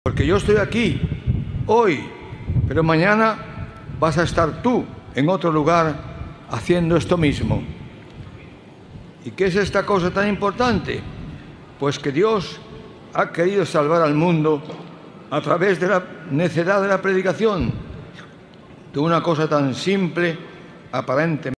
Porque yo estoy aquí, hoy, pero mañana vas a estar tú en otro lugar haciendo esto mismo. ¿Y qué es esta cosa tan importante? Pues que Dios ha querido salvar al mundo a través de la necedad de la predicación, de una cosa tan simple, aparentemente